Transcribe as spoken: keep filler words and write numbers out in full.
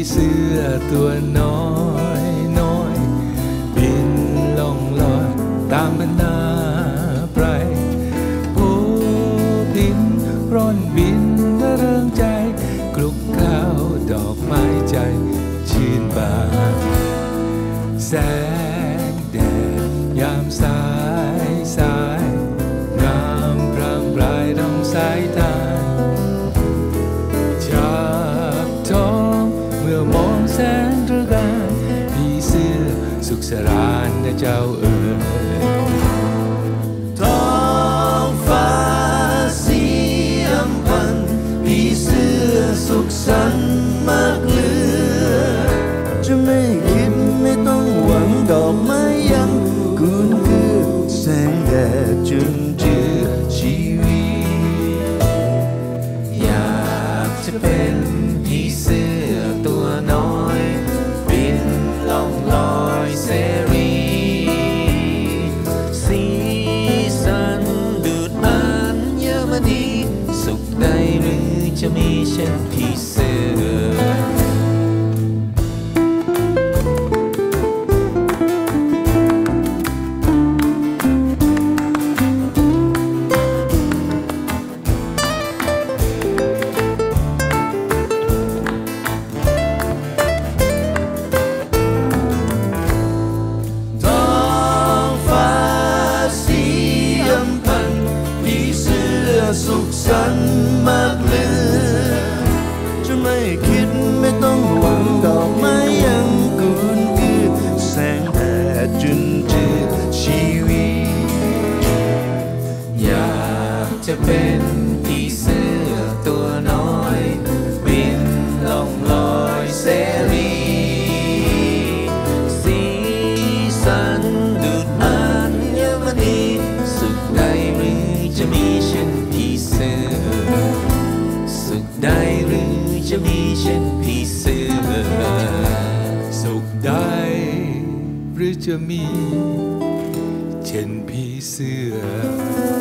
เสื้อตัวน้อยน้อยบินล่องลอยตามบรรดาไพรโผบินร่อนบินและเริงใจคลุกเคล้าดอกไม้ใจชื่นบานแสงแดดยามสายสายงามพรางปลายดำสายทานจากท้องเมื่อมองแสงตระการผีเสื้อสุขสรานนะเจ้าเอ๋ยท้องฟ้าสีอำพันผีเสื้อสุขสันต์มากเหลือจะไม่คิดไม่ต้องหวังดอกไม้ยังกุนคือแสงแดดจุนเจือชีวิตอยากจะเป็นผีเสื้อตัวน้อยบินล่องลอยเสรีสีสันดูดอัญมณีสุขใดหรือจะมีเช่นผีเสื้อสุขสันต์มากเหลือจะไม่คิดไม่ต้องหวังดอกไม้ยังกุนคือแสงแดดจุนเจือชีวิตอยากจะเป็นผีเสื้อตัวน้อยบินล่องลอยเสรีสีสันดูดอัญมณีสุขใดหรือจะมีเช่นสุขใดหรือจะมีเช่นผีเสื้อสุขใดหรือจะมีเช่นผีเสื้อ